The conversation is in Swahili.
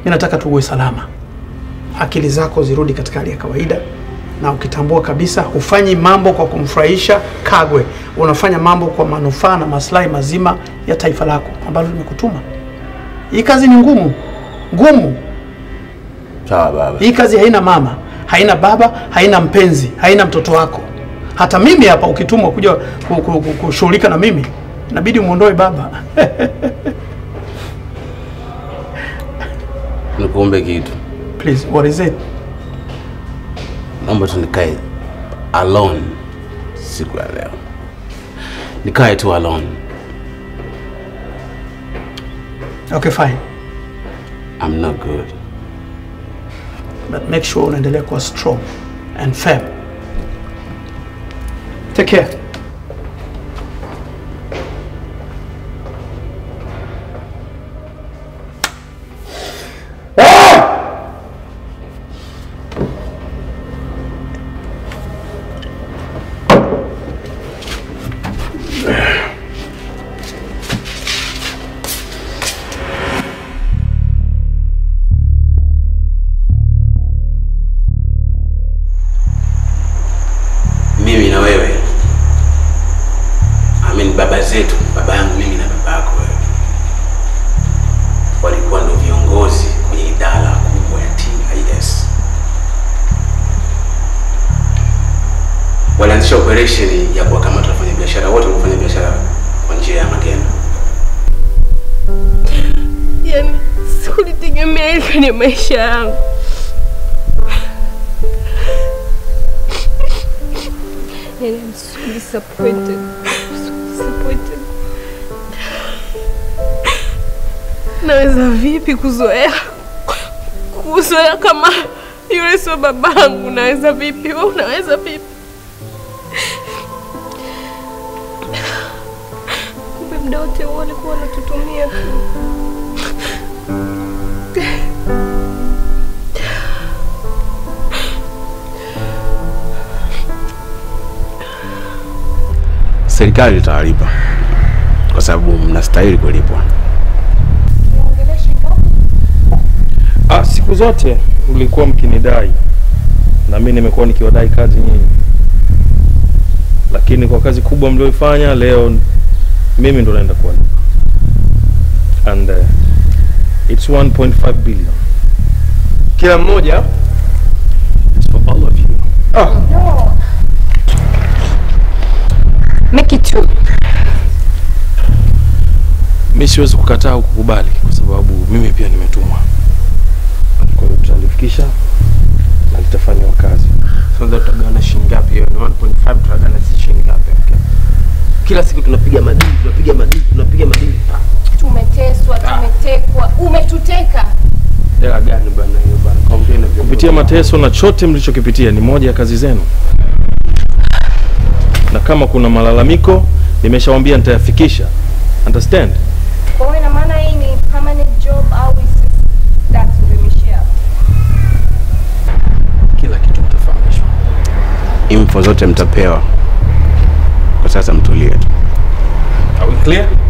Mimi nataka tu uwe salama. Akili zako zirudi katika hali ya kawaida, na ukitambua kabisa ufanyi mambo kwa kumfurahisha Kagwe, unafanya mambo kwa manufaa na maslahi mazima ya taifa lako ambalo limekutuma. Hii kazi ni ngumu. Sawa baba. Hii kazi haina mama, haina baba, haina mpenzi, haina mtoto wako. Hata mimi hapa ukitumwa kuja kushughulika na mimi, inabidi umuondoe baba. Nikuombe kitu. Please, what is it? Naomba tu nikae alone siku ya leo. Nikae tu alone. Okay, fine. I'm not good. But make sure unaendelea kuwa strong and firm. Take care. Mimi na wewe. Baba zetu, baba yangu mimi na baba yako wewe, walikuwa ndio viongozi kwenye idara kubwa ya TIS. Walianzisha operation ya kuwakamata wafanyabiashara wote wanaofanya biashara kwa njia ya magendo. Yaani sikulitegemea hili kwenye maisha yangu. Yaani I'm so disappointed. Naweza vipi kuzoea kama yule sio babangu? Naweza vipi? Wewe unaweza vipi? Kumbe muda wote walikuwa wanatutumia tu. Serikali itawalipa kwa sababu mnastahili kulipwa. Siku zote ulikuwa mkinidai na mimi nimekuwa nikiwadai kazi nyingi, lakini kwa kazi kubwa mlioifanya leo mimi ndo naenda kuwalipa. And it's 1.5 billion kila mmoja. It's for all of you. No. Make it two. Mimi siwezi kukataa kukubali kwa sababu mimi pia nimetumwa. Kwa hiyo tutalifikisha na litafanywa kazi. So ndio tutagawana shilingi ngapi hiyo? 1.5 tutagawana shilingi ngapi? Okay. Kila siku tunapiga madili. Tumeteswa, tumetekwa, umetuteka. Hela gani bwana hiyo bwana? Complain vya kupitia mateso na chote mlichokipitia ni moja ya kazi zenu. Na kama kuna malalamiko nimeshawaambia nitayafikisha. Understand? Kwa hiyo ina maana hii ni permanent job au that's umeshare? Kila kitu mtafahamishwa. Info zote mtapewa. Kwa sasa mtulie. Are we clear?